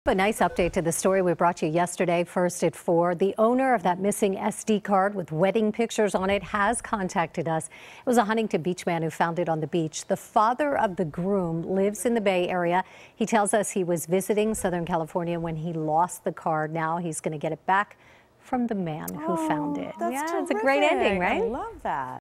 A nice update to the story we brought you yesterday, first at 4. The owner of that missing SD card with wedding pictures on it has contacted us. It was a Huntington Beach man who found it on the beach. The father of the groom lives in the Bay Area. He tells us he was visiting Southern California when he lost the card. Now he's going to get it back from the man who found it. That's yeah, terrific. It's a great ending, right? I love that.